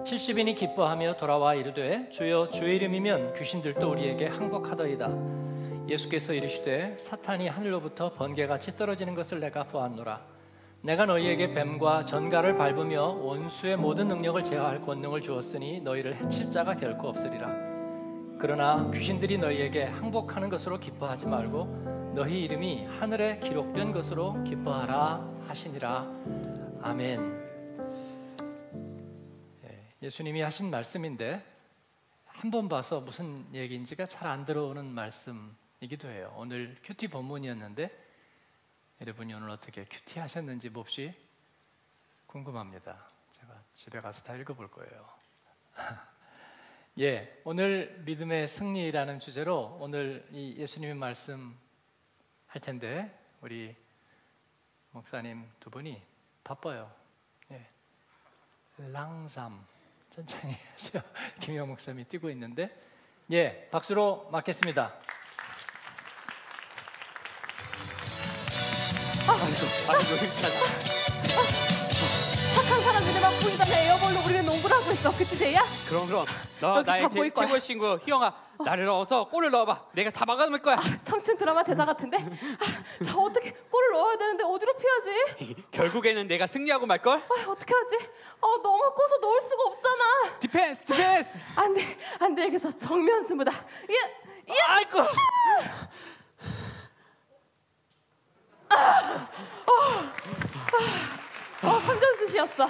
70인이 기뻐하며 돌아와 이르되 주여 주의 이름이면 귀신들도 우리에게 항복하더이다. 예수께서 이르시되 사탄이 하늘로부터 번개같이 떨어지는 것을 내가 보았노라. 내가 너희에게 뱀과 전갈을 밟으며 원수의 모든 능력을 제어할 권능을 주었으니 너희를 해칠 자가 결코 없으리라. 그러나 귀신들이 너희에게 항복하는 것으로 기뻐하지 말고 너희 이름이 하늘에 기록된 것으로 기뻐하라 하시니라. 아멘. 예수님이 하신 말씀인데 한 번 봐서 무슨 얘기인지가 잘 안 들어오는 말씀이기도 해요. 오늘 큐티 본문이었는데 여러분이 오늘 어떻게 큐티 하셨는지 몹시 궁금합니다. 제가 집에 가서 다 읽어볼 거예요. 예, 오늘 믿음의 승리라는 주제로 오늘 이 예수님의 말씀 할 텐데 우리 목사님 두 분이 바빠요. 예, 랑삼 천천히 하세요. 김영 목사님이 뛰고 있는데 예, 박수로 맞겠습니다. 아이고 힘차다. 착한 사람들만 보인다면 에어볼로 우리는 농구를 하고 있어. 그치 제이야? 그럼 너 나의 최고의 친구 희영아, 나를 넣어서 골을 넣어봐. 내가 다 막아놓을 거야. 청춘 드라마 대사 같은데? 저 어떻게 골을 넣어야 되는데 어디로 피하지? 결국에는 내가 승리하고 말걸? 어떻게 하지? 너무 커서 넣을 수가 없잖아. 디펜스. 안 돼. 그래서 정면 승부다. 아이고. 3점 슛이었어.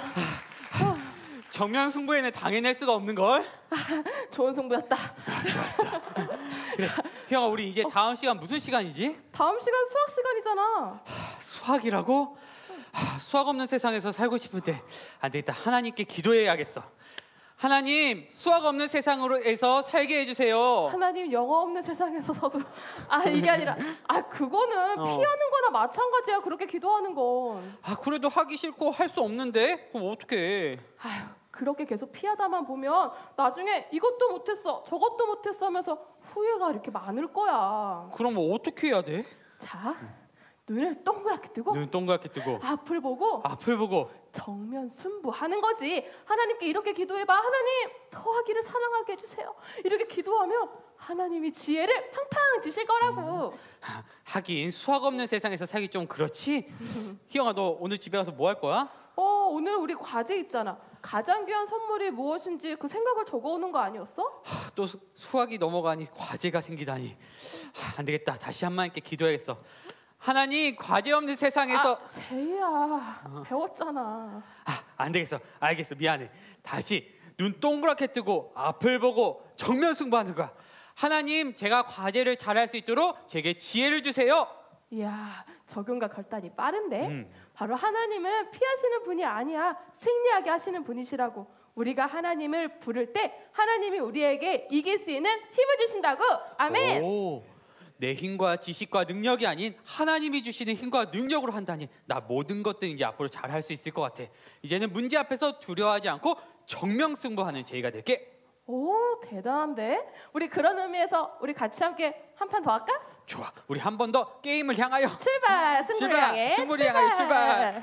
정면 승부에는 당해낼 수가 없는 걸. 좋은 승부였다. 좋았어. 그래, 희영아, 우리 이제 다음 시간 무슨 시간이지? 다음 시간 수학 시간이잖아. 수학이라고? 수학 없는 세상에서 살고 싶은데 안 되겠다. 하나님께 기도해야겠어. 하나님, 수학 없는 세상으로에서 살게 해주세요. 하나님, 영어 없는 세상에서도 이게 아니라 그거는 피하는 거나 마찬가지야. 그렇게 기도하는 건. 그래도 하기 싫고 할 수 없는데 그럼 어떡해. 그렇게 계속 피하다만 보면 나중에 이것도 못했어 저것도 못했어 하면서 후회가 이렇게 많을 거야. 그럼 어떻게 해야 돼? 자, 눈을 동그랗게 뜨고 앞을 보고 정면 순부하는 거지. 하나님께 이렇게 기도해봐. 하나님, 더하기를 사랑하게 해주세요. 이렇게 기도하면 하나님이 지혜를 팡팡 주실 거라고. 하긴 수학 없는 세상에서 살기 좀 그렇지. 희영아, 너 오늘 집에 가서 뭐 할 거야? 오늘 우리 과제 있잖아. 가장 귀한 선물이 무엇인지 그 생각을 적어오는 거 아니었어? 또 수학이 넘어가니 과제가 생기다니. 안 되겠다. 다시 하나님께 기도해야겠어. 하나님, 과제 없는 세상에서. 제이야, 배웠잖아. 안 되겠어. 알겠어. 미안해. 다시 눈 동그랗게 뜨고 앞을 보고 정면 승부하는 거야. 하나님, 제가 과제를 잘할 수 있도록 제게 지혜를 주세요. 이야, 적용과 결단이 빠른데? 바로 하나님은 피하시는 분이 아니야. 승리하게 하시는 분이시라고. 우리가 하나님을 부를 때 하나님이 우리에게 이길 수 있는 힘을 주신다고. 아멘. 내 힘과 지식과 능력이 아닌 하나님이 주시는 힘과 능력으로 한다니, 나 모든 것들 이제 앞으로 잘할 수 있을 것 같아. 이제는 문제 앞에서 두려워하지 않고 정명승부하는 제이가 될게. 오, 대단한데? 우리 그런 의미에서 우리 같이 함께 한 판 더 할까? 좋아, 우리 한 번 더 게임을 향하여 출발! 승부를 향해 승부를 향하여 출발!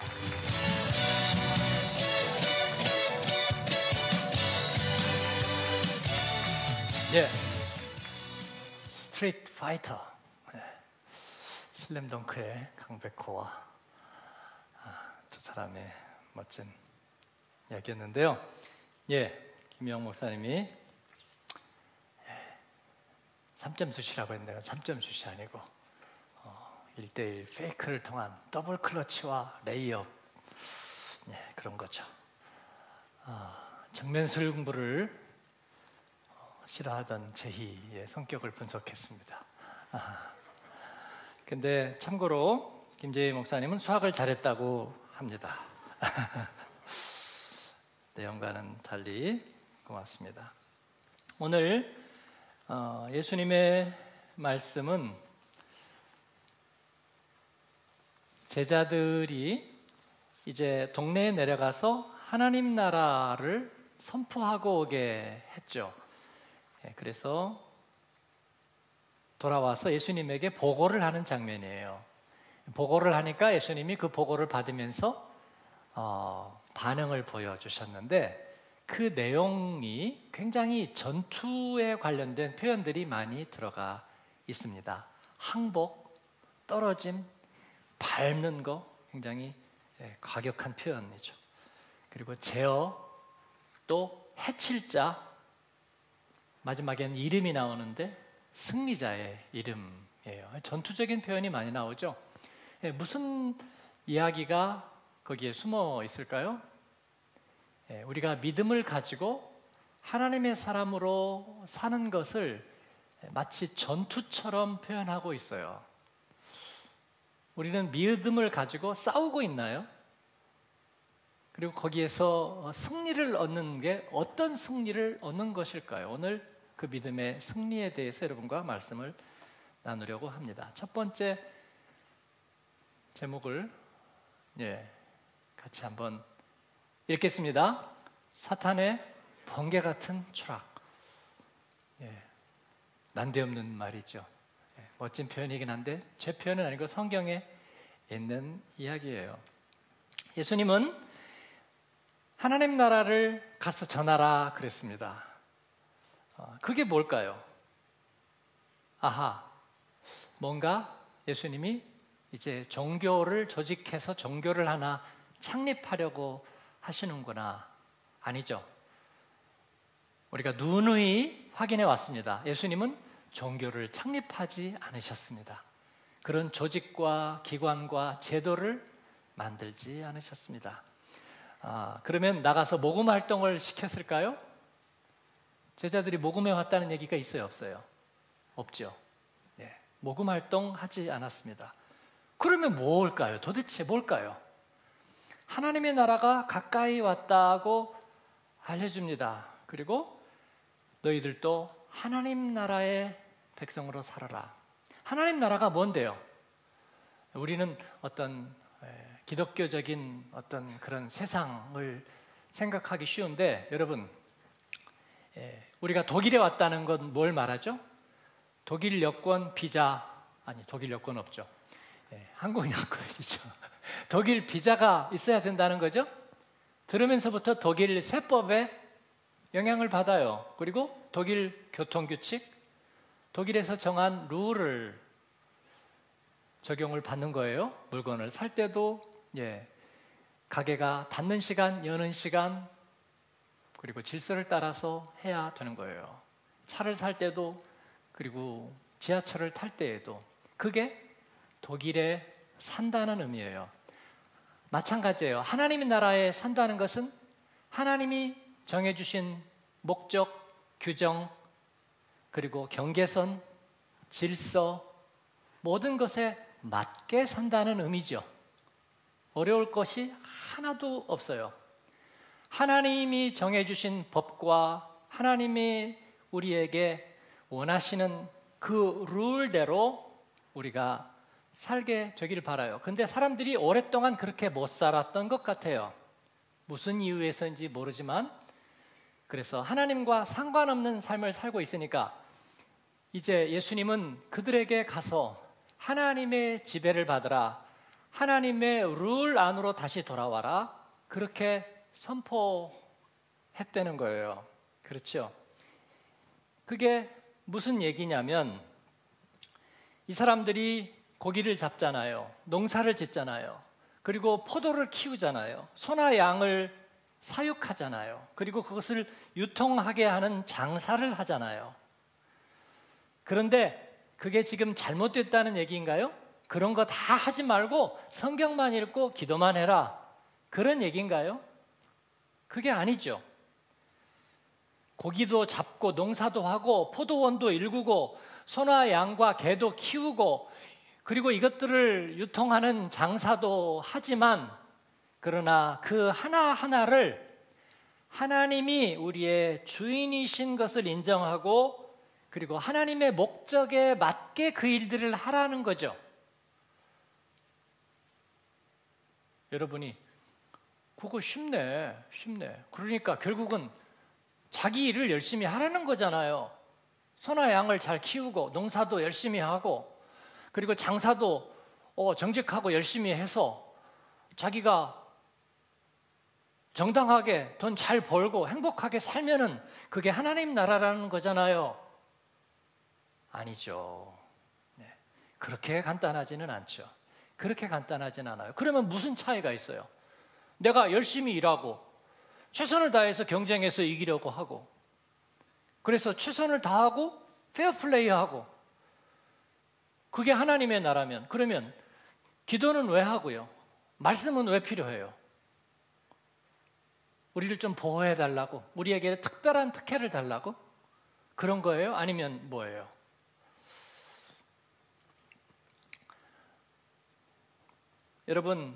예, 스트리트 파이터, 슬램덩크의 강백호와 두 사람의 멋진 이야기였는데요. 예, 김영 목사님이 3점 슛이라고 했는데 3점 슛이 아니고 1대1 페이크를 통한 더블 클러치와 레이업, 그런 거죠. 정면 승부를 싫어하던 제희의 성격을 분석했습니다. 근데 참고로 김재희 목사님은 수학을 잘했다고 합니다. 내용과는 달리 고맙습니다. 오늘 예수님의 말씀은 제자들이 이제 동네에 내려가서 하나님 나라를 선포하고 오게 했죠. 그래서 돌아와서 예수님에게 보고를 하는 장면이에요. 보고를 하니까 예수님이 그 보고를 받으면서 반응을 보여주셨는데, 그 내용이 굉장히 전투에 관련된 표현들이 많이 들어가 있습니다. 항복, 떨어짐, 밟는 거 굉장히 과격한 표현이죠. 그리고 제어, 또 해칠 자, 마지막에는 이름이 나오는데 승리자의 이름이에요. 전투적인 표현이 많이 나오죠. 무슨 이야기가 거기에 숨어 있을까요? 우리가 믿음을 가지고 하나님의 사람으로 사는 것을 마치 전투처럼 표현하고 있어요. 우리는 믿음을 가지고 싸우고 있나요? 그리고 거기에서 승리를 얻는 게 어떤 승리를 얻는 것일까요? 오늘 그 믿음의 승리에 대해서 여러분과 말씀을 나누려고 합니다. 첫 번째 제목을 같이 한번 읽겠습니다. 사탄의 번개 같은 추락. 난데없는 말이죠. 멋진 표현이긴 한데 제 표현은 아니고 성경에 있는 이야기예요. 예수님은 하나님 나라를 가서 전하라 그랬습니다. 그게 뭘까요? 뭔가 예수님이 이제 종교를 조직해서 종교를 하나 창립하려고 하시는구나. 아니죠. 우리가 누누이 확인해 왔습니다. 예수님은 종교를 창립하지 않으셨습니다. 그런 조직과 기관과 제도를 만들지 않으셨습니다. 그러면 나가서 모금 활동을 시켰을까요? 제자들이 모금해 왔다는 얘기가 있어요, 없어요? 없죠. 모금 활동 하지 않았습니다. 그러면 뭘까요? 도대체 뭘까요? 하나님의 나라가 가까이 왔다고 알려줍니다. 그리고 너희들도 하나님 나라의 백성으로 살아라. 하나님 나라가 뭔데요? 우리는 어떤 기독교적인 어떤 그런 세상을 생각하기 쉬운데 여러분, 우리가 독일에 왔다는 건 뭘 말하죠? 독일 여권 비자, 아니 독일 여권 없죠. 한국 여권이죠. 독일 비자가 있어야 된다는 거죠. 들으면서부터 독일 세법에 영향을 받아요. 그리고 독일 교통규칙, 독일에서 정한 룰을 적용을 받는 거예요. 물건을 살 때도 가게가 닫는 시간, 여는 시간, 그리고 질서를 따라서 해야 되는 거예요. 차를 살 때도, 그리고 지하철을 탈 때에도. 그게 독일에 산다는 의미예요. 마찬가지예요. 하나님의 나라에 산다는 것은 하나님이 정해주신 목적, 규정, 그리고 경계선, 질서, 모든 것에 맞게 산다는 의미죠. 어려울 것이 하나도 없어요. 하나님이 정해주신 법과 하나님이 우리에게 원하시는 그 룰대로 우리가 살게 되기를 바라요. 근데 사람들이 오랫동안 그렇게 못 살았던 것 같아요. 무슨 이유에서인지 모르지만, 그래서 하나님과 상관없는 삶을 살고 있으니까 이제 예수님은 그들에게 가서 하나님의 지배를 받으라, 하나님의 룰 안으로 다시 돌아와라, 그렇게 선포했다는 거예요. 그렇죠? 그게 무슨 얘기냐면, 이 사람들이 고기를 잡잖아요. 농사를 짓잖아요. 그리고 포도를 키우잖아요. 소나 양을 사육하잖아요. 그리고 그것을 유통하게 하는 장사를 하잖아요. 그런데 그게 지금 잘못됐다는 얘기인가요? 그런 거 다 하지 말고 성경만 읽고 기도만 해라, 그런 얘기인가요? 그게 아니죠. 고기도 잡고 농사도 하고 포도원도 일구고 소나 양과 개도 키우고 그리고 이것들을 유통하는 장사도 하지만, 그러나 그 하나하나를 하나님이 우리의 주인이신 것을 인정하고 그리고 하나님의 목적에 맞게 그 일들을 하라는 거죠. 여러분이 그거 쉽네. 그러니까 결국은 자기 일을 열심히 하라는 거잖아요. 소나 양을 잘 키우고 농사도 열심히 하고 그리고 장사도 정직하고 열심히 해서 자기가 정당하게 돈 잘 벌고 행복하게 살면은 그게 하나님 나라라는 거잖아요. 아니죠. 네. 그렇게 간단하지는 않죠. 그렇게 간단하진 않아요. 그러면 무슨 차이가 있어요? 내가 열심히 일하고 최선을 다해서 경쟁해서 이기려고 하고, 그래서 최선을 다하고 페어플레이하고, 그게 하나님의 나라면, 그러면 기도는 왜 하고요? 말씀은 왜 필요해요? 우리를 좀 보호해달라고, 우리에게 특별한 특혜를 달라고? 그런 거예요? 아니면 뭐예요? 여러분,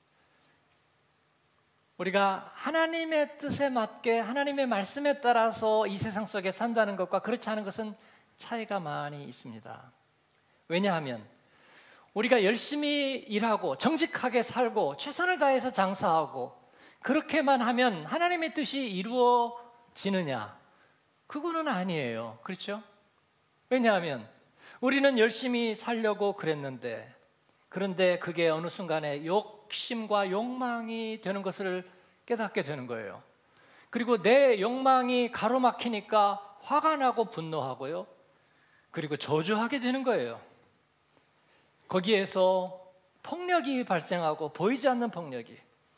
우리가 하나님의 뜻에 맞게 하나님의 말씀에 따라서 이 세상 속에 산다는 것과 그렇지 않은 것은 차이가 많이 있습니다. 왜냐하면 우리가 열심히 일하고 정직하게 살고 최선을 다해서 장사하고 그렇게만 하면 하나님의 뜻이 이루어지느냐? 그거는 아니에요. 그렇죠? 왜냐하면 우리는 열심히 살려고 그랬는데, 그런데 그게 어느 순간에 욕심과 욕망이 되는 것을 깨닫게 되는 거예요. 그리고 내 욕망이 가로막히니까 화가 나고 분노하고요. 그리고 저주하게 되는 거예요. 거기에서 폭력이 발생하고, 보이지 않는 폭력이,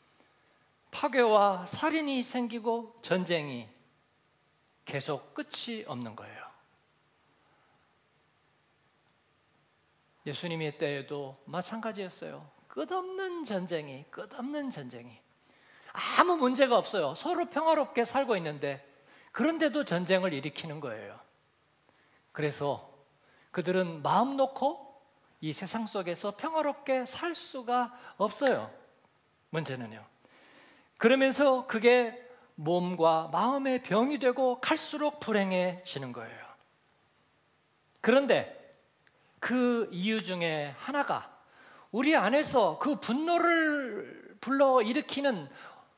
파괴와 살인이 생기고 전쟁이 계속 끝이 없는 거예요. 예수님의 때에도 마찬가지였어요. 끝없는 전쟁이, 끝없는 전쟁이. 아무 문제가 없어요. 서로 평화롭게 살고 있는데, 그런데도 전쟁을 일으키는 거예요. 그래서 그들은 마음 놓고 이 세상 속에서 평화롭게 살 수가 없어요. 문제는요. 그러면서 그게 몸과 마음의 병이 되고 갈수록 불행해지는 거예요. 그런데 그 이유 중에 하나가 우리 안에서 그 분노를 불러일으키는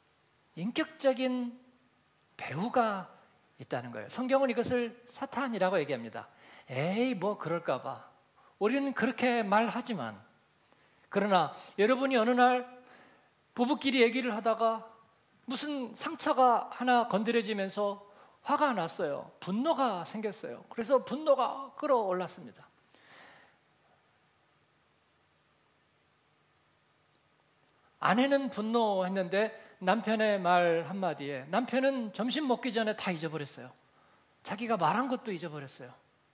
인격적인 배후가 있다는 거예요. 성경은 이것을 사탄이라고 얘기합니다. 에이, 뭐 그럴까 봐. 우리는 그렇게 말하지만, 그러나 여러분이 어느 날 부부끼리 얘기를 하다가 무슨 상처가 하나 건드려지면서 화가 났어요. 분노가 생겼어요. 그래서 분노가 끌어올랐습니다. 아내는 분노했는데 남편의 말 한마디에 남편은 점심 먹기 전에 다 잊어버렸어요. 자기가 말한 것도 잊어버렸어요.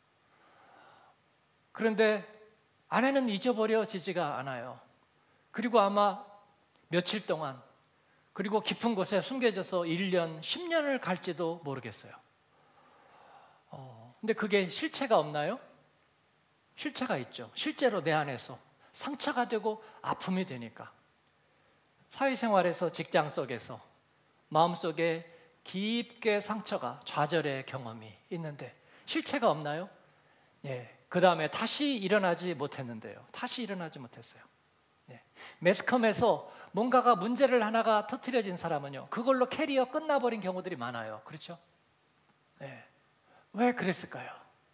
그런데 아내는 잊어버려지지가 않아요. 그리고 아마 며칠 동안, 그리고 깊은 곳에 숨겨져서 1년, 10년을 갈지도 모르겠어요. 근데 그게 실체가 없나요? 실체가 있죠. 실제로 내 안에서 상처가 되고 아픔이 되니까. 사회생활에서, 직장 속에서 마음속에 깊게 상처가, 좌절의 경험이 있는데 실체가 없나요? 예. 그 다음에 다시 일어나지 못했는데요. 다시 일어나지 못했어요. 예. 매스컴에서 뭔가가 문제를 하나가 터뜨려진 사람은요, 그걸로 캐리어 끝나버린 경우들이 많아요. 그렇죠? 예. 왜 그랬을까요?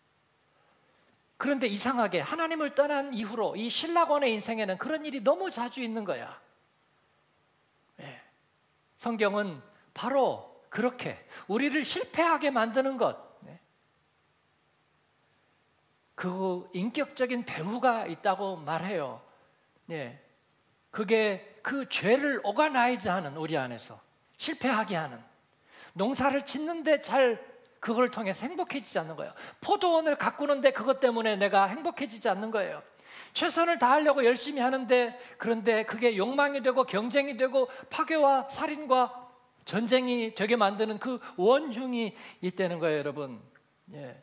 그런데 이상하게 하나님을 떠난 이후로 이 신라권의 인생에는 그런 일이 너무 자주 있는 거야. 예. 성경은 바로 그렇게 우리를 실패하게 만드는 것, 그 인격적인 배후가 있다고 말해요. 예. 그게 그 죄를 오가나이즈하는, 우리 안에서 실패하게 하는, 농사를 짓는데 잘 그걸 통해서 행복해지지 않는 거예요. 포도원을 가꾸는데 그것 때문에 내가 행복해지지 않는 거예요. 최선을 다하려고 열심히 하는데, 그런데 그게 욕망이 되고 경쟁이 되고 파괴와 살인과 전쟁이 되게 만드는 그 원흉이 있다는 거예요, 여러분. 예.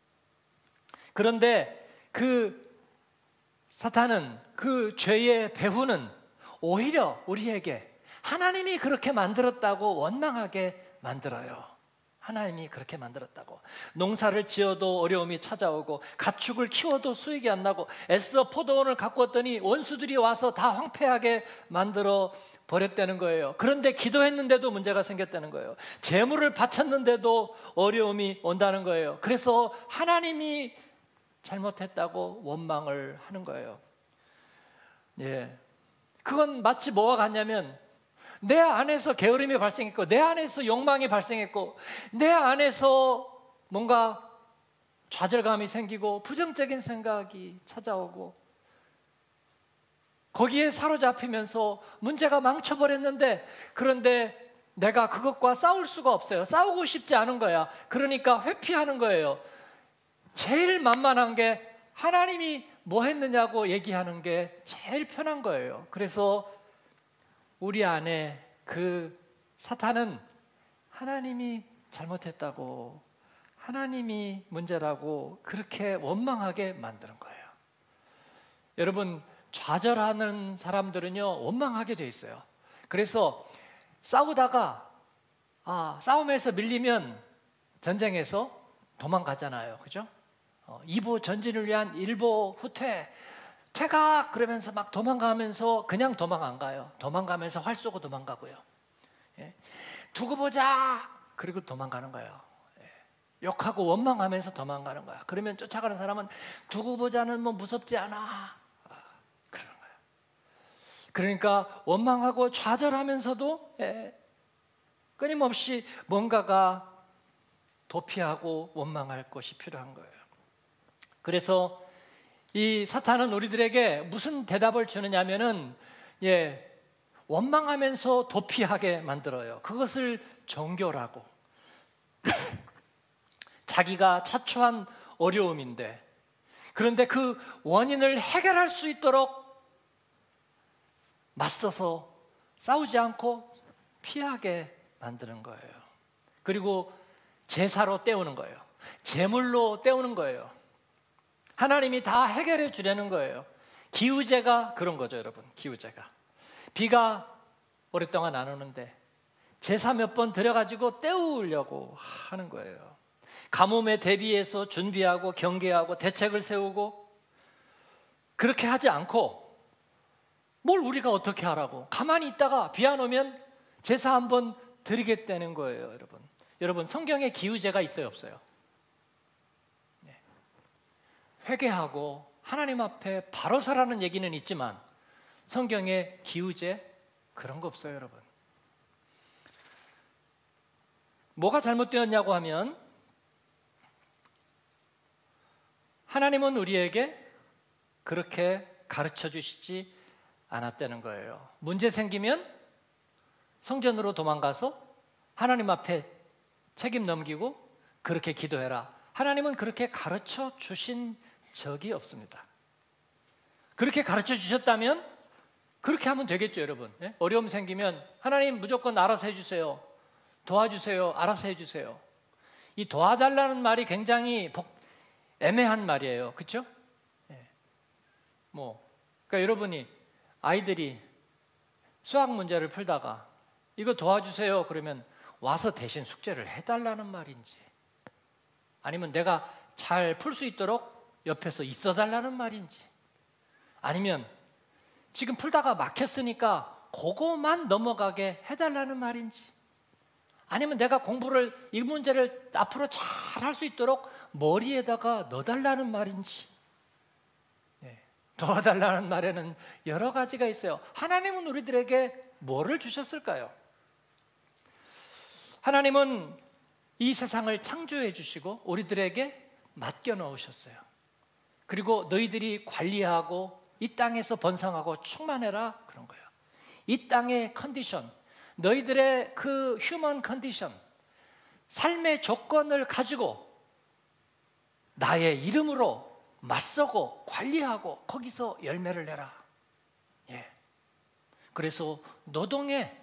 그런데 그 사탄은, 그 죄의 배후는 오히려 우리에게 하나님이 그렇게 만들었다고 원망하게 만들어요. 하나님이 그렇게 만들었다고. 농사를 지어도 어려움이 찾아오고, 가축을 키워도 수익이 안 나고, 애써 포도원을 가꾸었더니 원수들이 와서 다 황폐하게 만들어 버렸다는 거예요. 그런데 기도했는데도 문제가 생겼다는 거예요. 재물을 바쳤는데도 어려움이 온다는 거예요. 그래서 하나님이 잘못했다고 원망을 하는 거예요. 예. 그건 마치 뭐와 같냐면, 내 안에서 게으름이 발생했고, 내 안에서 욕망이 발생했고, 내 안에서 뭔가 좌절감이 생기고 부정적인 생각이 찾아오고, 거기에 사로잡히면서 문제가 망쳐버렸는데, 그런데 내가 그것과 싸울 수가 없어요. 싸우고 싶지 않은 거야. 그러니까 회피하는 거예요. 제일 만만한 게 하나님이 뭐 했느냐고 얘기하는 게 제일 편한 거예요. 그래서 우리 안에 그 사탄은 하나님이 잘못했다고, 하나님이 문제라고 그렇게 원망하게 만드는 거예요. 여러분, 좌절하는 사람들은요, 원망하게 돼 있어요. 그래서 싸우다가 싸움에서 밀리면 전쟁에서 도망가잖아요. 그죠? 2보 전진을 위한 1보 후퇴, 퇴각 그러면서 막 도망가면서 그냥 도망 안 가요. 도망가면서 활 쏘고 도망가고요. 예. 두고 보자 그리고 도망가는 거예요. 예. 욕하고 원망하면서 도망가는 거야. 그러면 쫓아가는 사람은 두고 보자는 뭐 무섭지 않아. 그러는 거예요. 그러니까 원망하고 좌절하면서도 끊임없이 뭔가가 도피하고 원망할 것이 필요한 거예요. 그래서 이 사탄은 우리들에게 무슨 대답을 주느냐면은 원망하면서 도피하게 만들어요. 그것을 종교라고. 자기가 자초한 어려움인데, 그런데 그 원인을 해결할 수 있도록 맞서서 싸우지 않고 피하게 만드는 거예요. 그리고 제사로 때우는 거예요. 제물로 때우는 거예요. 하나님이 다 해결해 주려는 거예요. 기우제가 그런 거죠, 여러분. 기우제가. 비가 오랫동안 안 오는데 제사 몇 번 드려가지고 때우려고 하는 거예요. 가뭄에 대비해서 준비하고 경계하고 대책을 세우고, 그렇게 하지 않고 뭘 우리가 어떻게 하라고, 가만히 있다가 비 안 오면 제사 한번 드리겠다는 거예요. 여러분 성경에 기우제가 있어요, 없어요? 회개하고 하나님 앞에 바로 서라는 얘기는 있지만 성경에 기우제 그런 거 없어요, 여러분. 뭐가 잘못되었냐고 하면, 하나님은 우리에게 그렇게 가르쳐 주시지 않았다는 거예요. 문제 생기면 성전으로 도망가서 하나님 앞에 책임 넘기고 그렇게 기도해라. 하나님은 그렇게 가르쳐 주신 적이 없습니다. 그렇게 가르쳐 주셨다면 그렇게 하면 되겠죠, 여러분. 어려움 생기면 하나님 무조건 알아서 해주세요. 도와주세요. 알아서 해주세요. 이 도와달라는 말이 굉장히 애매한 말이에요. 그렇죠? 그러니까 여러분이 아이들이 수학 문제를 풀다가 이거 도와주세요 그러면 와서 대신 숙제를 해달라는 말인지, 아니면 내가 잘 풀 수 있도록 옆에서 있어달라는 말인지, 아니면 지금 풀다가 막혔으니까 그거만 넘어가게 해달라는 말인지, 아니면 내가 공부를, 이 문제를 앞으로 잘 할 수 있도록 머리에다가 넣어달라는 말인지, 도와달라는 말에는 여러 가지가 있어요. 하나님은 우리들에게 뭐를 주셨을까요? 하나님은 이 세상을 창조해 주시고 우리들에게 맡겨 놓으셨어요. 그리고 너희들이 관리하고 이 땅에서 번성하고 충만해라, 그런 거예요. 이 땅의 컨디션, 너희들의 그 휴먼 컨디션, 삶의 조건을 가지고 나의 이름으로 맞서고 관리하고 거기서 열매를 내라. 그래서 노동의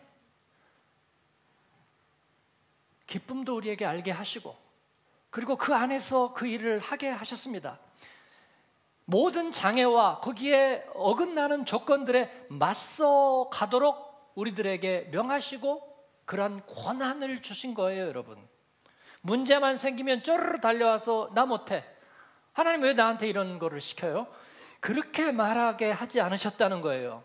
기쁨도 우리에게 알게 하시고, 그리고 그 안에서 그 일을 하게 하셨습니다. 모든 장애와 거기에 어긋나는 조건들에 맞서 가도록 우리들에게 명하시고 그런 권한을 주신 거예요, 여러분. 문제만 생기면 쪼르르 달려와서 나 못해, 하나님 왜 나한테 이런 거를 시켜요? 그렇게 말하게 하지 않으셨다는 거예요.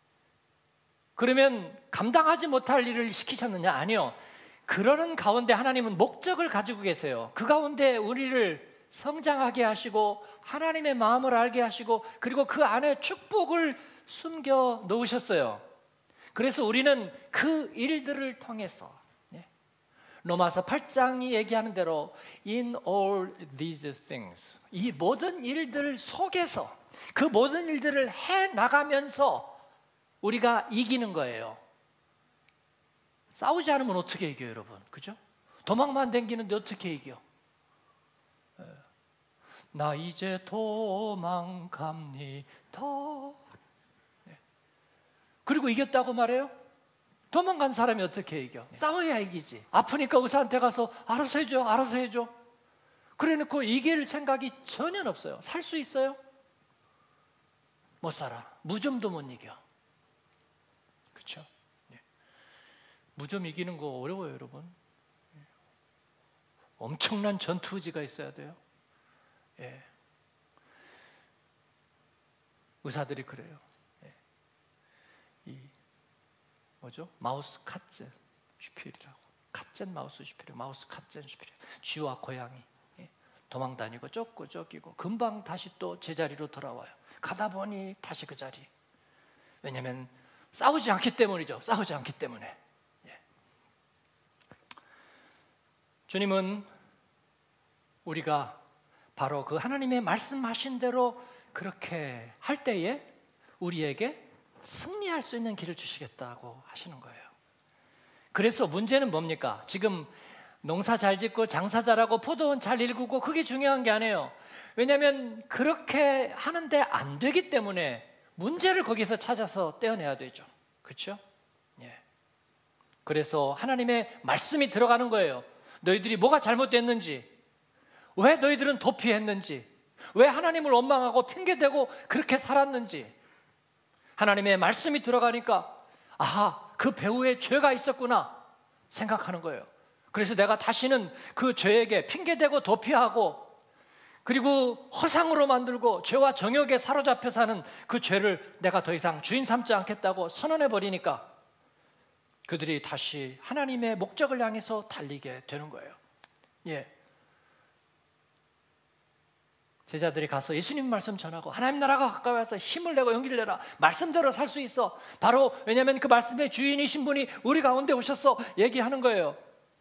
그러면 감당하지 못할 일을 시키셨느냐? 아니요. 그러는 가운데 하나님은 목적을 가지고 계세요. 그 가운데 우리를 성장하게 하시고 하나님의 마음을 알게 하시고, 그리고 그 안에 축복을 숨겨 놓으셨어요. 그래서 우리는 그 일들을 통해서 로마서 8장이 얘기하는 대로 in all these things, 이 모든 일들 속에서 그 모든 일들을 해나가면서 우리가 이기는 거예요. 싸우지 않으면 어떻게 이겨요, 여러분? 그죠? 도망만 댕기는데 어떻게 이겨? 나 이제 도망갑니다. 그리고 이겼다고 말해요? 도망간 사람이 어떻게 이겨? 싸워야 이기지. 아프니까 의사한테 가서 알아서 해줘, 알아서 해줘. 그래놓고 이길 생각이 전혀 없어요. 살 수 있어요? 못 살아. 무좀도 못 이겨. 그렇죠? 무좀 이기는 거 어려워요, 여러분. 엄청난 전투 의지가 있어야 돼요. 의사들이 그래요. 이 뭐죠? 마우스 카젠 슈필이라고. 카젠 마우스 슈필, 마우스 카젠 슈필. 쥐와 고양이 도망 다니고 쫓고 쫓기고 금방 다시 또 제자리로 돌아와요. 가다 보니 다시 그 자리. 왜냐하면 싸우지 않기 때문이죠. 싸우지 않기 때문에. 주님은 우리가 바로 그 하나님의 말씀하신 대로 그렇게 할 때에 우리에게 승리할 수 있는 길을 주시겠다고 하시는 거예요. 그래서 문제는 뭡니까? 지금 농사 잘 짓고 장사 잘하고 포도원 잘 일구고 그게 중요한 게 아니에요. 왜냐하면 그렇게 하는데 안 되기 때문에 문제를 거기서 찾아서 떼어내야 되죠. 그렇죠? 그래서 하나님의 말씀이 들어가는 거예요. 너희들이 뭐가 잘못됐는지, 왜 너희들은 도피했는지, 왜 하나님을 원망하고 핑계대고 그렇게 살았는지 하나님의 말씀이 들어가니까 아하, 그 배후에 죄가 있었구나 생각하는 거예요. 그래서 내가 다시는 그 죄에게 핑계대고 도피하고 그리고 허상으로 만들고 죄와 정욕에 사로잡혀 사는 그 죄를 내가 더 이상 주인 삼지 않겠다고 선언해버리니까 그들이 다시 하나님의 목적을 향해서 달리게 되는 거예요. 제자들이 가서 예수님 말씀 전하고 하나님 나라가 가까이 와서 힘을 내고 용기를 내라. 말씀대로 살 수 있어. 바로 왜냐하면 그 말씀의 주인이신 분이 우리 가운데 오셔서 얘기하는 거예요.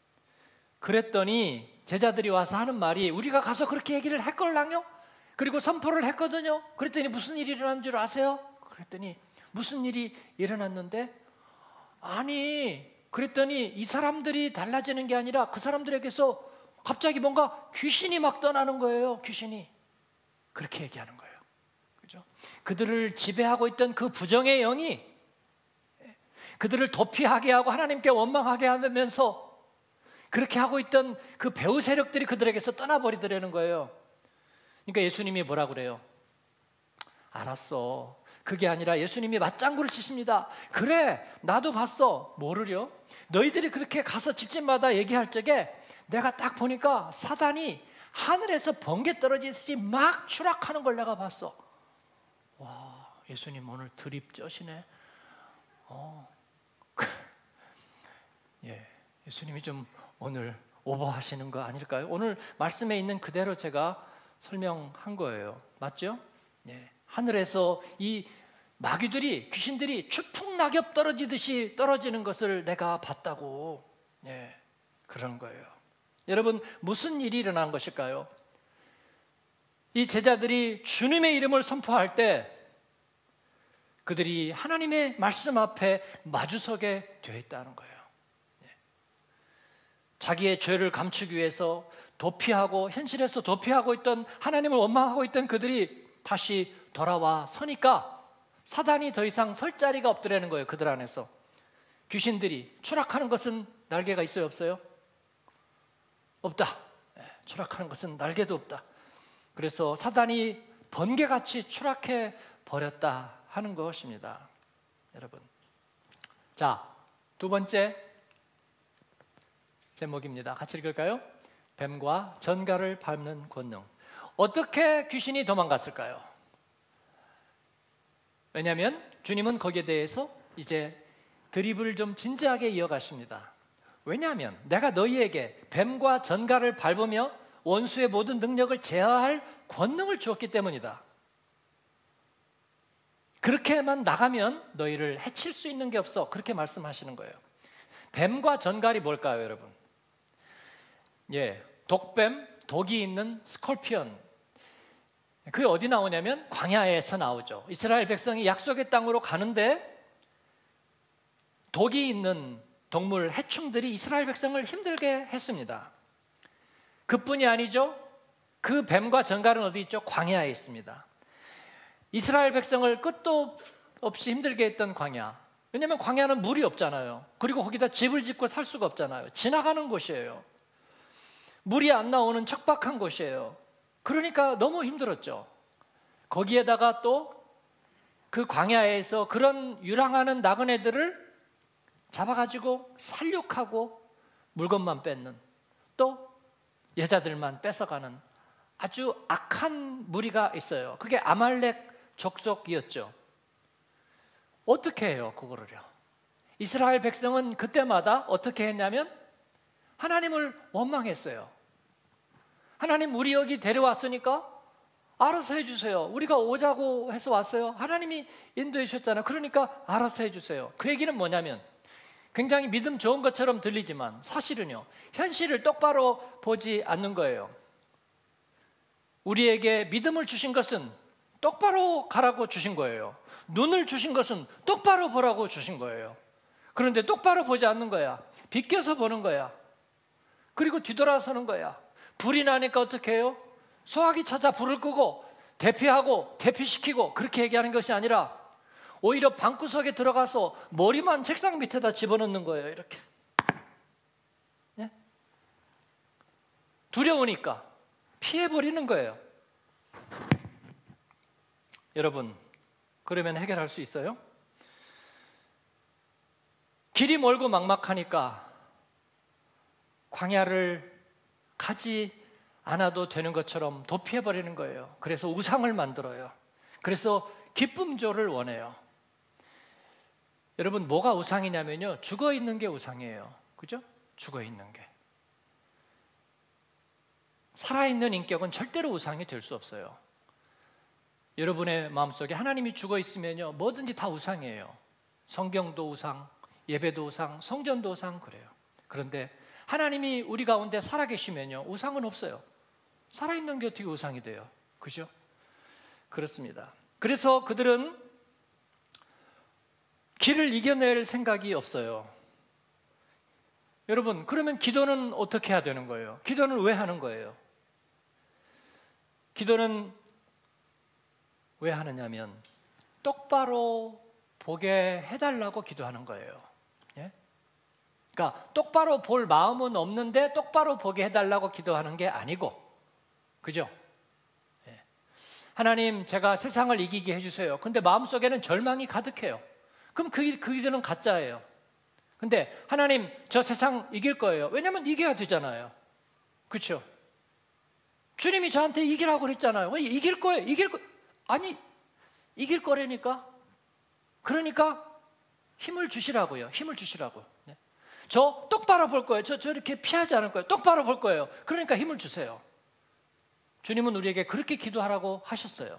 그랬더니 제자들이 와서 하는 말이 우리가 가서 그렇게 얘기를 했걸랑요? 그리고 선포를 했거든요. 그랬더니 무슨 일이 일어난 줄 아세요? 그랬더니 무슨 일이 일어났는데 아니 그랬더니 이 사람들이 달라지는 게 아니라 그 사람들에게서 갑자기 뭔가 귀신이 막 떠나는 거예요. 귀신이. 그렇게 얘기하는 거예요. 그죠? 그들을 지배하고 있던 그 부정의 영이 그들을 도피하게 하고 하나님께 원망하게 하면서 그렇게 하고 있던 그 배후 세력들이 그들에게서 떠나버리더라는 거예요. 그러니까 예수님이 뭐라 그래요? 알았어. 그게 아니라 예수님이 맞장구를 치십니다. 그래, 나도 봤어. 뭐를요? 너희들이 그렇게 가서 집집마다 얘기할 적에 내가 딱 보니까 사단이 하늘에서 번개 떨어지듯이 막 추락하는 걸 내가 봤어. 와, 예수님 오늘 드립 쩌시네. 예수님이 좀 오늘 오버하시는 거 아닐까요? 오늘 말씀에 있는 그대로 제가 설명한 거예요. 맞죠? 하늘에서 이 마귀들이, 귀신들이 추풍낙엽 떨어지듯이 떨어지는 것을 내가 봤다고. 그런 거예요. 여러분, 무슨 일이 일어난 것일까요? 이 제자들이 주님의 이름을 선포할 때 그들이 하나님의 말씀 앞에 마주서게 되어 있다는 거예요. 자기의 죄를 감추기 위해서 도피하고 현실에서 도피하고 있던 하나님을 원망하고 있던 그들이 다시 돌아와 서니까 사단이 더 이상 설 자리가 없더라는 거예요. 그들 안에서. 귀신들이 추락하는 것은 날개가 있어요? 없어요? 없다. 추락하는 것은 날개도 없다. 그래서 사단이 번개같이 추락해 버렸다 하는 것입니다. 여러분. 자, 두 번째 제목입니다. 같이 읽을까요? 뱀과 전갈을 밟는 권능. 어떻게 귀신이 도망갔을까요? 왜냐하면 주님은 거기에 대해서 이제 드립을 좀 진지하게 이어가십니다. 왜냐하면 내가 너희에게 뱀과 전갈을 밟으며 원수의 모든 능력을 제어할 권능을 주었기 때문이다. 그렇게만 나가면 너희를 해칠 수 있는 게 없어. 그렇게 말씀하시는 거예요. 뱀과 전갈이 뭘까요, 여러분? 예, 독뱀, 독이 있는 스콜피언. 그게 어디 나오냐면 광야에서 나오죠. 이스라엘 백성이 약속의 땅으로 가는데 독이 있는 동물, 해충들이 이스라엘 백성을 힘들게 했습니다. 그뿐이 아니죠. 그 뱀과 전갈은 어디 있죠? 광야에 있습니다. 이스라엘 백성을 끝도 없이 힘들게 했던 광야. 왜냐하면 광야는 물이 없잖아요. 그리고 거기다 집을 짓고 살 수가 없잖아요. 지나가는 곳이에요. 물이 안 나오는 척박한 곳이에요. 그러니까 너무 힘들었죠. 거기에다가 또 그 광야에서 그런 유랑하는 나그네들을 잡아가지고 살육하고 물건만 뺏는, 또 여자들만 뺏어가는 아주 악한 무리가 있어요. 그게 아말렉 족속이었죠. 어떻게 해요, 그거를요? 이스라엘 백성은 그때마다 어떻게 했냐면 하나님을 원망했어요. 하나님, 우리 여기 데려왔으니까 알아서 해주세요. 우리가 오자고 해서 왔어요. 하나님이 인도해 주셨잖아요. 그러니까 알아서 해주세요. 그 얘기는 뭐냐면 굉장히 믿음 좋은 것처럼 들리지만 사실은요, 현실을 똑바로 보지 않는 거예요. 우리에게 믿음을 주신 것은 똑바로 가라고 주신 거예요. 눈을 주신 것은 똑바로 보라고 주신 거예요. 그런데 똑바로 보지 않는 거야. 비껴서 보는 거야. 그리고 뒤돌아서는 거야. 불이 나니까 어떻게 해요? 소화기 찾아 불을 끄고 대피하고 대피시키고 그렇게 얘기하는 것이 아니라 오히려 방구석에 들어가서 머리만 책상 밑에다 집어넣는 거예요. 이렇게. 네? 두려우니까 피해버리는 거예요. 여러분, 그러면 해결할 수 있어요? 길이 멀고 막막하니까 광야를 가지 않아도 되는 것처럼 도피해버리는 거예요. 그래서 우상을 만들어요. 그래서 기쁨조를 원해요. 여러분, 뭐가 우상이냐면요, 죽어있는 게 우상이에요. 그죠? 죽어있는 게. 살아있는 인격은 절대로 우상이 될 수 없어요. 여러분의 마음속에 하나님이 죽어있으면요, 뭐든지 다 우상이에요. 성경도 우상, 예배도 우상, 성전도 우상, 그래요. 그런데 하나님이 우리 가운데 살아계시면요, 우상은 없어요. 살아있는 게 어떻게 우상이 돼요? 그죠? 그렇습니다. 그래서 그들은 길을 이겨낼 생각이 없어요. 여러분, 그러면 기도는 어떻게 해야 되는 거예요? 기도는 왜 하는 거예요? 기도는 왜 하느냐면 똑바로 보게 해달라고 기도하는 거예요. 예? 그러니까 똑바로 볼 마음은 없는데 똑바로 보게 해달라고 기도하는 게 아니고, 그죠? 예. 하나님, 제가 세상을 이기게 해주세요. 근데 마음속에는 절망이 가득해요. 그럼 그 기도는 가짜예요. 근데 하나님, 저 세상 이길 거예요. 왜냐하면 이겨야 되잖아요. 그렇죠? 주님이 저한테 이기라고 그랬잖아요. 이길 거예요. 아니, 이길 거라니까. 그러니까 힘을 주시라고요. 힘을 주시라고. 네. 저 똑바로 볼 거예요. 저 이렇게 피하지 않을 거예요. 똑바로 볼 거예요. 그러니까 힘을 주세요. 주님은 우리에게 그렇게 기도하라고 하셨어요.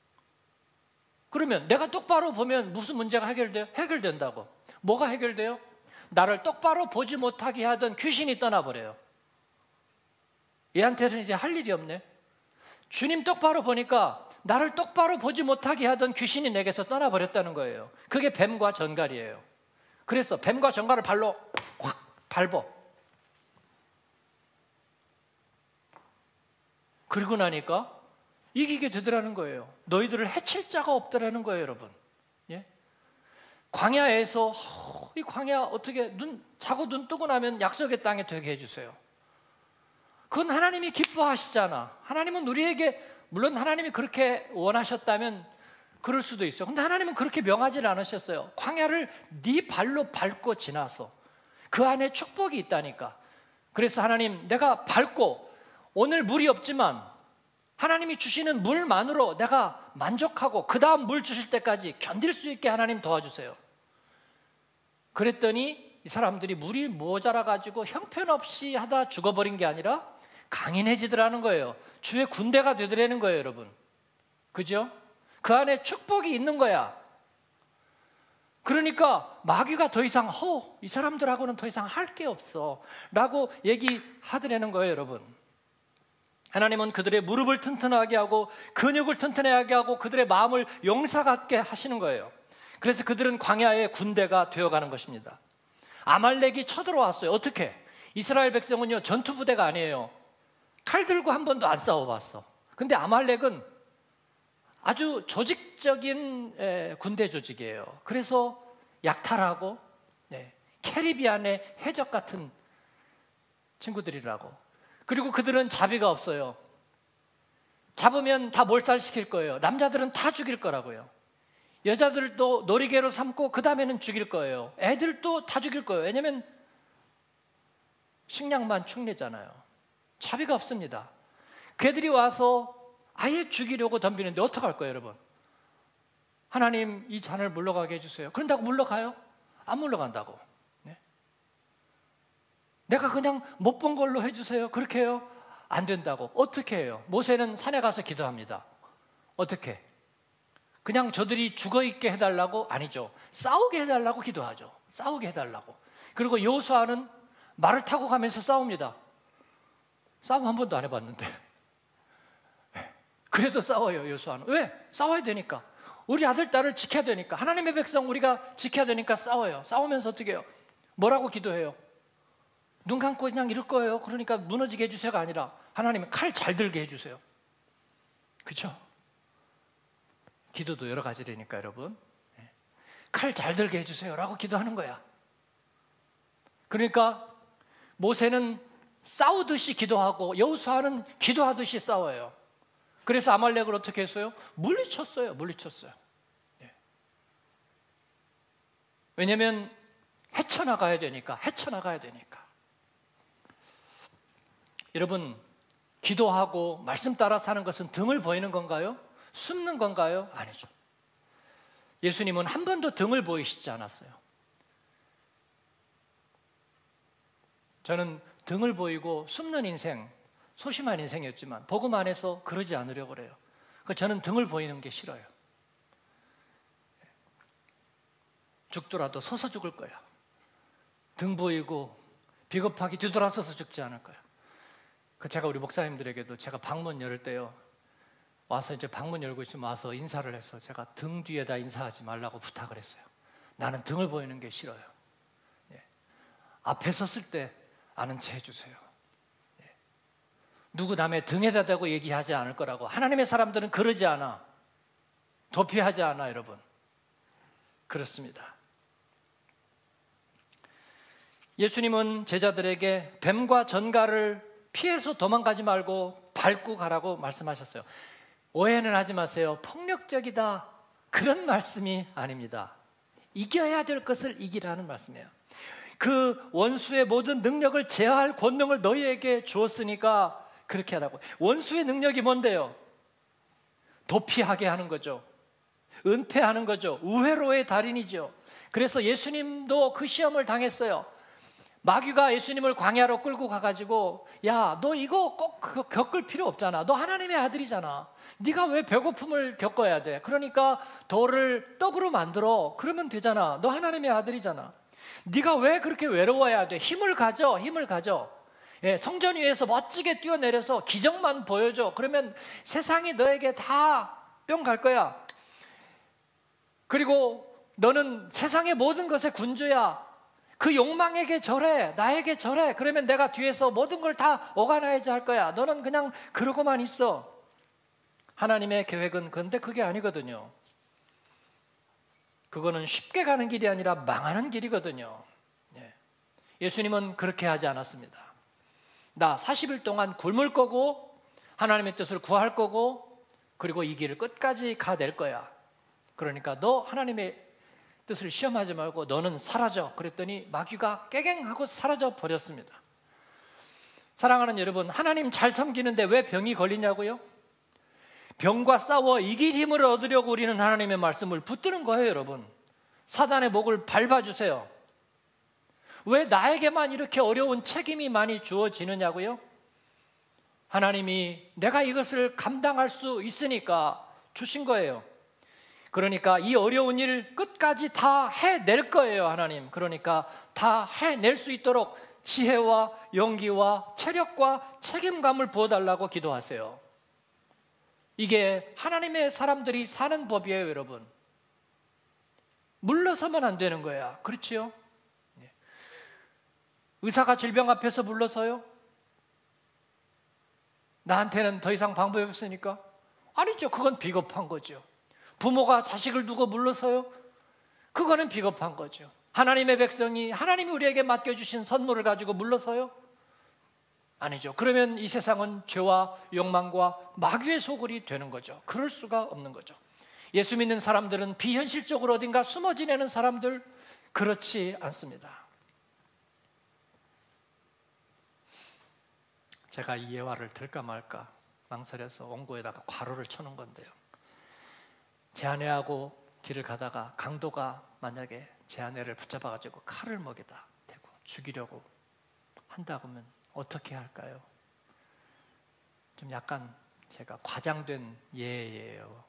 그러면 내가 똑바로 보면 무슨 문제가 해결돼요? 해결된다고. 뭐가 해결돼요? 나를 똑바로 보지 못하게 하던 귀신이 떠나버려요. 얘한테는 이제 할 일이 없네. 주님 똑바로 보니까 나를 똑바로 보지 못하게 하던 귀신이 내게서 떠나버렸다는 거예요. 그게 뱀과 전갈이에요. 그래서 뱀과 전갈을 발로 확 밟어. 그러고 나니까 이기게 되더라는 거예요. 너희들을 해칠 자가 없더라는 거예요, 여러분. 예? 광야에서 이 광야 어떻게 자고 눈 뜨고 나면 약속의 땅에 되게 해주세요. 그건 하나님이 기뻐하시잖아. 하나님은 우리에게, 물론 하나님이 그렇게 원하셨다면 그럴 수도 있어요. 근데 하나님은 그렇게 명하지 않으셨어요. 광야를 네 발로 밟고 지나서 그 안에 축복이 있다니까. 그래서 하나님, 내가 밟고 오늘 물이 없지만 하나님이 주시는 물만으로 내가 만족하고 그 다음 물 주실 때까지 견딜 수 있게 하나님 도와주세요. 그랬더니 이 사람들이 물이 모자라가지고 형편없이 하다 죽어버린 게 아니라 강인해지더라는 거예요. 주의 군대가 되더라는 거예요, 여러분. 그죠? 그 안에 축복이 있는 거야. 그러니까 마귀가 더 이상 이 사람들하고는 더 이상 할 게 없어 라고 얘기하더라는 거예요. 여러분, 하나님은 그들의 무릎을 튼튼하게 하고 근육을 튼튼하게 하고 그들의 마음을 용사 같게 하시는 거예요. 그래서 그들은 광야의 군대가 되어가는 것입니다. 아말렉이 쳐들어왔어요. 어떻게? 이스라엘 백성은요, 전투 부대가 아니에요. 칼 들고 한 번도 안 싸워봤어. 근데 아말렉은 아주 조직적인 군대 조직이에요. 그래서 약탈하고 캐리비안의 해적 같은 친구들이라고. 그리고 그들은 자비가 없어요. 잡으면 다 몰살시킬 거예요. 남자들은 다 죽일 거라고요. 여자들도 놀이개로 삼고 그 다음에는 죽일 거예요. 애들도 다 죽일 거예요. 왜냐하면 식량만 축내잖아요. 자비가 없습니다. 걔들이 와서 아예 죽이려고 덤비는데 어떡할 거예요, 여러분? 하나님, 이 잔을 물러가게 해주세요. 그런다고 물러가요? 안 물러간다고. 네? 내가 그냥 못 본 걸로 해주세요. 그렇게 해요? 안 된다고. 어떻게 해요? 모세는 산에 가서 기도합니다. 어떻게? 그냥 저들이 죽어있게 해달라고? 아니죠. 싸우게 해달라고 기도하죠. 싸우게 해달라고. 그리고 여호수아는 말을 타고 가면서 싸웁니다. 싸움 한 번도 안 해봤는데. 그래도 싸워요, 여호수아는. 왜? 싸워야 되니까. 우리 아들, 딸을 지켜야 되니까. 하나님의 백성 우리가 지켜야 되니까 싸워요. 싸우면서 어떻게 해요? 뭐라고 기도해요? 눈 감고 그냥 이럴 거예요. 그러니까 무너지게 해주세요가 아니라 하나님은 칼 잘 들게 해주세요. 그렇죠? 기도도 여러 가지라니까 여러분. 칼 잘 들게 해주세요 라고 기도하는 거야. 그러니까 모세는 싸우듯이 기도하고 여호수아는 기도하듯이 싸워요. 그래서 아말렉을 어떻게 했어요? 물리쳤어요. 왜냐하면 헤쳐나가야 되니까. 여러분, 기도하고 말씀 따라 사는 것은 등을 보이는 건가요? 숨는 건가요? 아니죠. 예수님은 한 번도 등을 보이시지 않았어요. 저는 등을 보이고 숨는 인생, 소심한 인생이었지만 복음 안에서 그러지 않으려고 그래요. 저는 등을 보이는 게 싫어요. 죽더라도 서서 죽을 거야. 등 보이고 비겁하게 뒤돌아서서 죽지 않을 거야. 제가 우리 목사님들에게도 제가 방문 열 때요, 와서 이제 방문 열고 있으면 와서 인사를 해서 제가 등 뒤에다 인사하지 말라고 부탁을 했어요. 나는 등을 보이는 게 싫어요. 앞에 섰을 때 아는 체 해주세요. 누구 남의 등에다 대고 얘기하지 않을 거라고. 하나님의 사람들은 그러지 않아. 도피하지 않아, 여러분. 그렇습니다. 예수님은 제자들에게 뱀과 전갈을 피해서 도망가지 말고 밟고 가라고 말씀하셨어요. 오해는 하지 마세요. 폭력적이다, 그런 말씀이 아닙니다. 이겨야 될 것을 이기라는 말씀이에요. 그 원수의 모든 능력을 제어할 권능을 너희에게 주었으니까 그렇게 하라고. 원수의 능력이 뭔데요? 도피하게 하는 거죠. 은폐하는 거죠. 우회로의 달인이죠. 그래서 예수님도 그 시험을 당했어요. 마귀가 예수님을 광야로 끌고 가가지고, 야, 너 이거 꼭 겪을 필요 없잖아. 너 하나님의 아들이잖아. 네가 왜 배고픔을 겪어야 돼? 그러니까 돌을 떡으로 만들어. 그러면 되잖아. 너 하나님의 아들이잖아. 네가 왜 그렇게 외로워야 돼? 힘을 가져. 성전 위에서 멋지게 뛰어내려서 기적만 보여줘. 그러면 세상이 너에게 다 뿅 갈 거야. 그리고 너는 세상의 모든 것의 군주야. 그 욕망에게 절해. 나에게 절해. 그러면 내가 뒤에서 모든 걸 다 오가나이즈 할 거야. 너는 그냥 그러고만 있어. 하나님의 계획은 근데 그게 아니거든요. 그거는 쉽게 가는 길이 아니라 망하는 길이거든요. 예수님은 그렇게 하지 않았습니다. 나 40일 동안 굶을 거고 하나님의 뜻을 구할 거고 그리고 이 길을 끝까지 가낼 거야. 그러니까 너 하나님의 뜻을 시험하지 말고 너는 사라져. 그랬더니 마귀가 깨갱하고 사라져 버렸습니다. 사랑하는 여러분, 하나님 잘 섬기는데 왜 병이 걸리냐고요? 병과 싸워 이길 힘을 얻으려고 우리는 하나님의 말씀을 붙드는 거예요. 여러분, 사단의 목을 밟아주세요. 왜 나에게만 이렇게 어려운 책임이 많이 주어지느냐고요? 하나님이 내가 이것을 감당할 수 있으니까 주신 거예요. 그러니까 이 어려운 일 끝까지 다 해낼 거예요, 하나님. 그러니까 다 해낼 수 있도록 지혜와 용기와 체력과 책임감을 부어달라고 기도하세요. 이게 하나님의 사람들이 사는 법이에요, 여러분. 물러서면 안 되는 거야. 그렇지요? 의사가 질병 앞에서 물러서요? 나한테는 더 이상 방법이 없으니까? 아니죠. 그건 비겁한 거죠. 부모가 자식을 두고 물러서요? 그거는 비겁한 거죠. 하나님의 백성이 하나님이 우리에게 맡겨주신 선물을 가지고 물러서요? 아니죠. 그러면 이 세상은 죄와 욕망과 마귀의 소굴이 되는 거죠. 그럴 수가 없는 거죠. 예수 믿는 사람들은 비현실적으로 어딘가 숨어 지내는 사람들, 그렇지 않습니다. 제가 이 예화를 들까 말까 망설여서 원고에다가 괄호를 쳐놓은 건데요. 제 아내하고 길을 가다가 강도가 만약에 제 아내를 붙잡아가지고 칼을 먹여다 대고 죽이려고 한다고 하면 어떻게 할까요? 좀 약간 제가 과장된 예예요.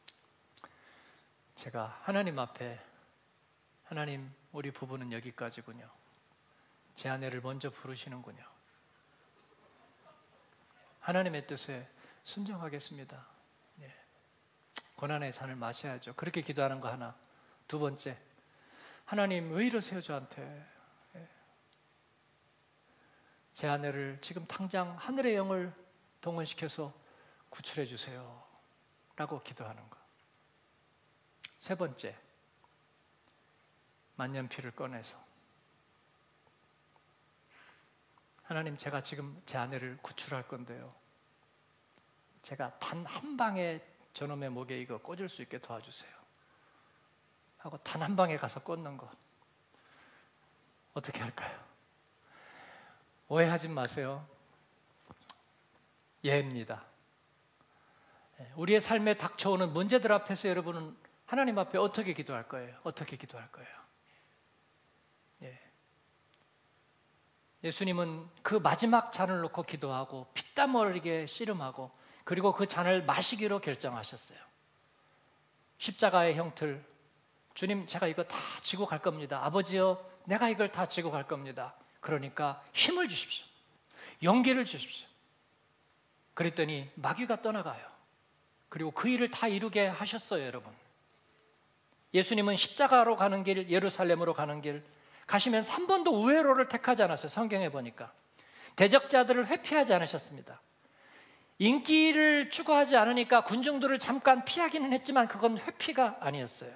제가 하나님 앞에, 하나님, 우리 부부는 여기까지군요. 제 아내를 먼저 부르시는군요. 하나님의 뜻에 순종하겠습니다. 예. 고난의 잔을 마셔야죠. 그렇게 기도하는 거 하나. 두 번째, 하나님 왜 이러세요 저한테? 예. 제 아내를 지금 당장 하늘의 영을 동원시켜서 구출해 주세요 라고 기도하는 거. 세 번째, 만년필을 꺼내서 하나님, 제가 지금 제 아내를 구출할 건데요, 제가 단 한 방에 저놈의 목에 이거 꽂을 수 있게 도와주세요 하고 단 한 방에 가서 꽂는 것 어떻게 할까요? 오해하지 마세요. 예입니다. 우리의 삶에 닥쳐오는 문제들 앞에서 여러분은 하나님 앞에 어떻게 기도할 거예요? 어떻게 기도할 거예요? 예. 예수님은 그 마지막 잔을 놓고 기도하고 피땀 흘리게 씨름하고 그리고 그 잔을 마시기로 결정하셨어요. 십자가의 형틀, 주님 제가 이거 다 지고 갈 겁니다. 아버지요, 내가 이걸 다 지고 갈 겁니다. 그러니까 힘을 주십시오. 용기를 주십시오. 그랬더니 마귀가 떠나가요. 그리고 그 일을 다 이루게 하셨어요, 여러분. 예수님은 십자가로 가는 길, 예루살렘으로 가는 길 가시면 3번도 우회로를 택하지 않았어요. 성경에 보니까 대적자들을 회피하지 않으셨습니다. 인기를 추구하지 않으니까 군중들을 잠깐 피하기는 했지만 그건 회피가 아니었어요.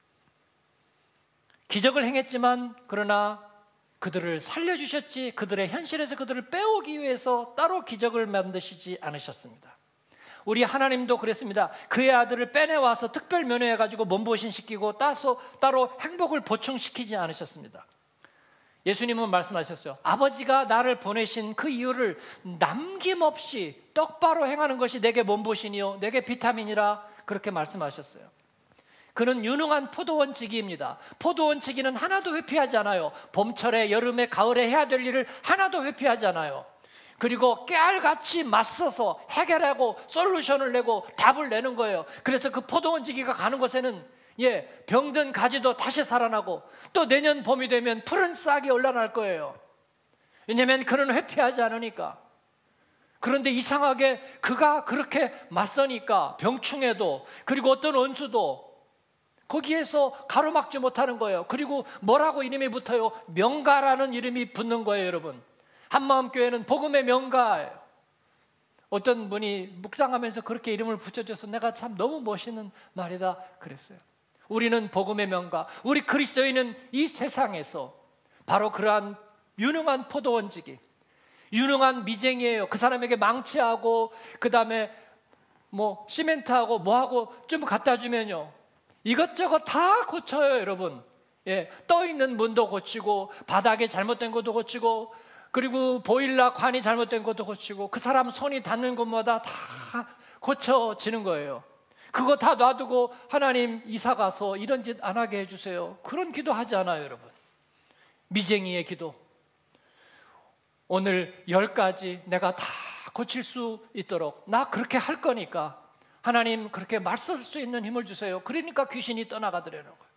기적을 행했지만 그러나 그들을 살려주셨지 그들의 현실에서 그들을 빼오기 위해서 따로 기적을 만드시지 않으셨습니다. 우리 하나님도 그랬습니다. 그의 아들을 빼내와서 특별 면회해가지고 몸보신시키고 따로 행복을 보충시키지 않으셨습니다. 예수님은 말씀하셨어요. 아버지가 나를 보내신 그 이유를 남김없이 똑바로 행하는 것이 내게 몸보신이요 내게 비타민이라 그렇게 말씀하셨어요. 그는 유능한 포도원지기입니다. 포도원지기는 하나도 회피하지 않아요. 봄철에 여름에 가을에 해야 될 일을 하나도 회피하지 않아요. 그리고 깨알같이 맞서서 해결하고 솔루션을 내고 답을 내는 거예요. 그래서 그 포도원지기가 가는 곳에는 병든 가지도 다시 살아나고 또 내년 봄이 되면 푸른 싹이 올라날 거예요. 왜냐하면 그는 회피하지 않으니까. 그런데 이상하게 그가 그렇게 맞서니까 병충해도 그리고 어떤 원수도 거기에서 가로막지 못하는 거예요. 그리고 뭐라고 이름이 붙어요? 명가라는 이름이 붙는 거예요, 여러분. 한마음교회는 복음의 명가예요. 어떤 분이 묵상하면서 그렇게 이름을 붙여줘서 내가 참 너무 멋있는 말이다 그랬어요. 우리는 복음의 명가, 우리 그리스도인은 이 세상에서 바로 그러한 유능한 포도원지기, 유능한 미쟁이에요. 그 사람에게 망치하고 그 다음에 시멘트하고 뭐하고 좀 갖다 주면요 이것저것 다 고쳐요, 여러분. 떠 있는 문도 고치고 바닥에 잘못된 것도 고치고 그리고 보일러 관이 잘못된 것도 고치고 그 사람 손이 닿는 곳마다 다 고쳐지는 거예요. 그거 다 놔두고 하나님 이사 가서 이런 짓 안 하게 해주세요. 그런 기도 하지 않아요, 여러분. 미쟁이의 기도. 오늘 10가지 내가 다 고칠 수 있도록 나 그렇게 할 거니까 하나님 그렇게 맞설 수 있는 힘을 주세요. 그러니까 귀신이 떠나가더라는 거예요.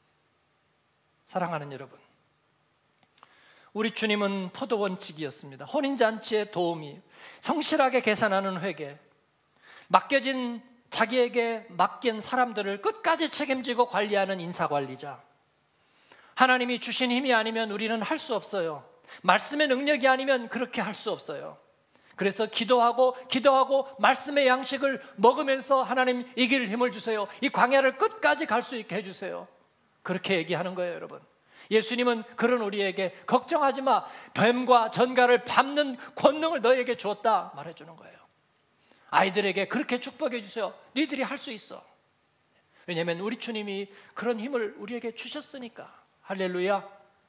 사랑하는 여러분, 우리 주님은 포도 원칙이었습니다. 혼인잔치의 도우미, 성실하게 계산하는 회계, 맡겨진 자기에게 맡긴 사람들을 끝까지 책임지고 관리하는 인사관리자. 하나님이 주신 힘이 아니면 우리는 할 수 없어요. 말씀의 능력이 아니면 그렇게 할 수 없어요. 그래서 기도하고 말씀의 양식을 먹으면서 하나님 이 길 힘을 주세요. 이 광야를 끝까지 갈 수 있게 해주세요. 그렇게 얘기하는 거예요, 여러분. 예수님은 그런 우리에게 걱정하지 마, 뱀과 전갈을 밟는 권능을 너에게 주었다 말해주는 거예요. 아이들에게 그렇게 축복해 주세요. 너희들이 할 수 있어. 왜냐하면 우리 주님이 그런 힘을 우리에게 주셨으니까. 할렐루야.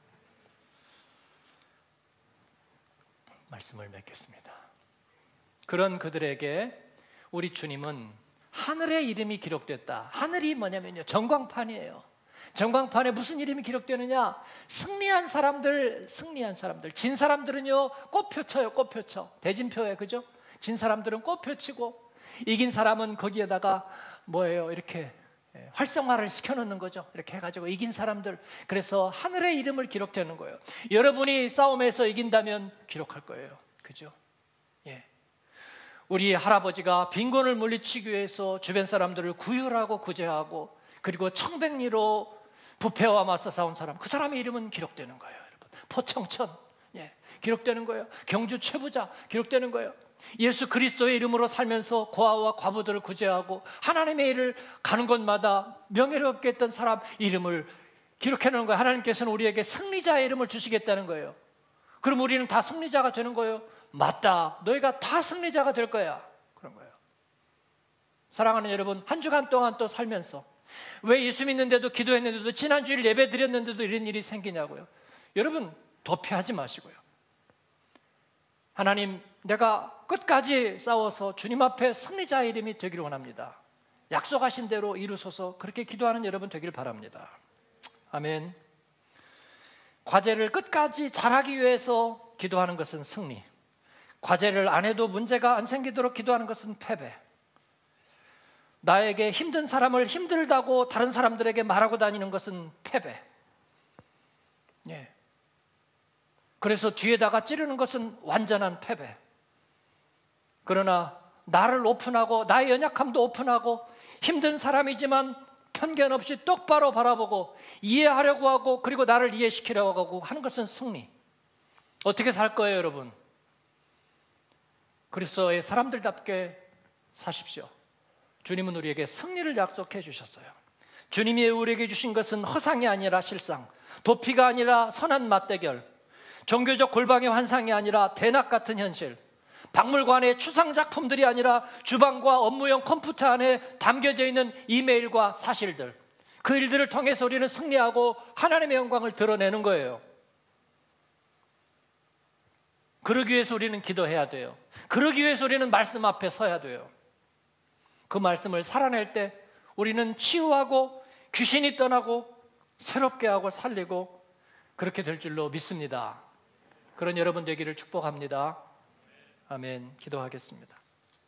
말씀을 맺겠습니다. 그런 그들에게 우리 주님은 하늘의 이름이 기록됐다. 하늘이 뭐냐면요, 전광판이에요. 전광판에 무슨 이름이 기록되느냐? 승리한 사람들. 진 사람들은요 꽃표 쳐요. 꽃표 쳐. 대진표에, 그죠? 진 사람들은 꽃표 치고, 이긴 사람은 거기에다가 뭐예요? 이렇게 활성화를 시켜놓는 거죠. 이렇게 해가지고 이긴 사람들. 그래서 하늘의 이름을 기록되는 거예요. 여러분이 싸움에서 이긴다면 기록할 거예요. 그죠? 예. 우리 할아버지가 빈곤을 물리치기 위해서 주변 사람들을 구휼하고 구제하고, 그리고 청백리로 부패와 맞서 싸운 사람, 그 사람의 이름은 기록되는 거예요, 여러분. 포청천, 예, 기록되는 거예요. 경주 최부자, 기록되는 거예요. 예수 그리스도의 이름으로 살면서 고아와 과부들을 구제하고 하나님의 일을 가는 곳마다 명예롭게 했던 사람 이름을 기록해 놓은 거예요. 하나님께서는 우리에게 승리자의 이름을 주시겠다는 거예요. 그럼 우리는 다 승리자가 되는 거예요? 맞다, 너희가 다 승리자가 될 거야. 그런 거예요. 사랑하는 여러분, 한 주간 동안 또 살면서 왜 예수 믿는데도, 기도했는데도, 지난주일 예배 드렸는데도 이런 일이 생기냐고요. 여러분, 도피하지 마시고요. 하나님, 내가 끝까지 싸워서 주님 앞에 승리자의 이름이 되기를 원합니다. 약속하신 대로 이루소서. 그렇게 기도하는 여러분 되길 바랍니다. 아멘. 과제를 끝까지 잘하기 위해서 기도하는 것은 승리. 과제를 안 해도 문제가 안 생기도록 기도하는 것은 패배. 나에게 힘든 사람을 힘들다고 다른 사람들에게 말하고 다니는 것은 패배. 예. 그래서 뒤에다가 찌르는 것은 완전한 패배. 그러나 나를 오픈하고 나의 연약함도 오픈하고 힘든 사람이지만 편견 없이 똑바로 바라보고 이해하려고 하고, 그리고 나를 이해시키려고 하고 하는 것은 승리. 어떻게 살 거예요, 여러분? 그리스도의 사람들답게 사십시오. 주님은 우리에게 승리를 약속해 주셨어요. 주님이 우리에게 주신 것은 허상이 아니라 실상, 도피가 아니라 선한 맞대결, 종교적 골방의 환상이 아니라 대낮 같은 현실, 박물관의 추상작품들이 아니라 주방과 업무용 컴퓨터 안에 담겨져 있는 이메일과 사실들, 그 일들을 통해서 우리는 승리하고 하나님의 영광을 드러내는 거예요. 그러기 위해서 우리는 기도해야 돼요. 그러기 위해서 우리는 말씀 앞에 서야 돼요. 그 말씀을 살아낼 때 우리는 치유하고 귀신이 떠나고 새롭게 하고 살리고 그렇게 될 줄로 믿습니다. 그런 여러분 되기를 축복합니다. 아멘. 기도하겠습니다.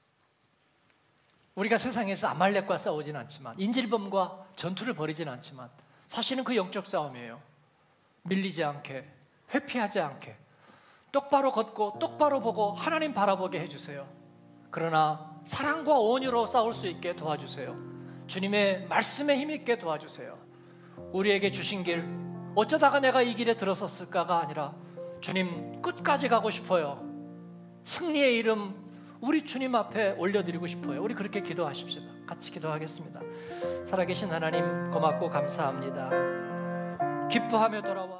우리가 세상에서 아말렉과 싸우진 않지만, 인질범과 전투를 벌이진 않지만, 사실은 그 영적 싸움이에요. 밀리지 않게, 회피하지 않게, 똑바로 걷고 똑바로 보고 하나님 바라보게 해주세요. 그러나 사랑과 온유로 싸울 수 있게 도와주세요. 주님의 말씀에 힘있게 도와주세요. 우리에게 주신 길, 어쩌다가 내가 이 길에 들어섰을까가 아니라 주님 끝까지 가고 싶어요. 승리의 이름 우리 주님 앞에 올려드리고 싶어요. 우리 그렇게 기도하십시다. 같이 기도하겠습니다. 살아계신 하나님, 고맙고 감사합니다. 기뻐하며 돌아와